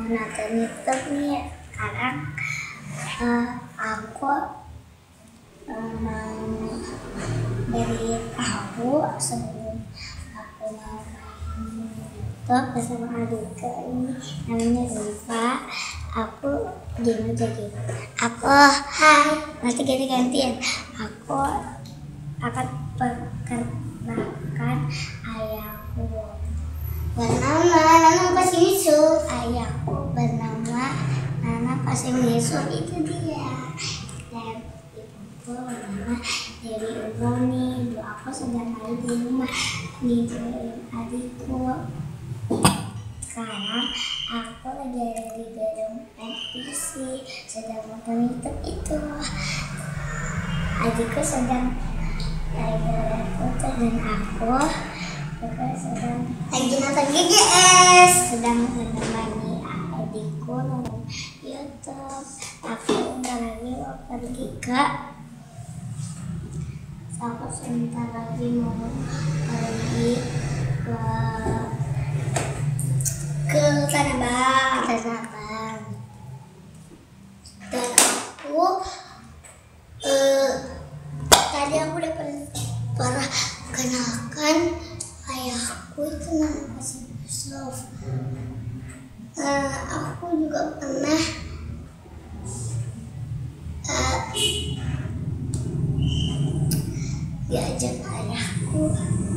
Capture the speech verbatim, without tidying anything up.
nonton YouTube nih. Sekarang uh, aku uh, mau dari tahu sebelum aku mau main YouTube bersama adikku ini namanya Ziva. Aku gini aja gitu. Aku hai nanti ganti-gantian. Aku akan perkenalkan ayahku bernama Nana Pasimisu. Ayahku bernama Nana Pasimisu, itu dia. Dan ibuku bernama Dewi Ugoni. Ibu aku sedang ada di rumah nidulin adikku. Sekarang aku lagi ada di gedung N P C sedang nonton YouTube itu. Adikku sedang lagi foto dan aku juga sedang lagi nonton G G S, sedang menemani adikku nonton YouTube. Aku bentar lagi mau pergi ke aku sebentar lagi mau pergi ke ke Tanah Abang, Tanah Abang. Dan aku uh, tadi aku udah pernah kenalkan ayahku itu Nana Pasimisu. Uh, aku juga pernah uh, diajak ayahku